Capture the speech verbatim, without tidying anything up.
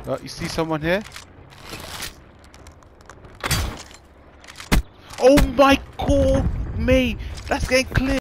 Oh, you see someone here? Oh my god, me! That's getting clear.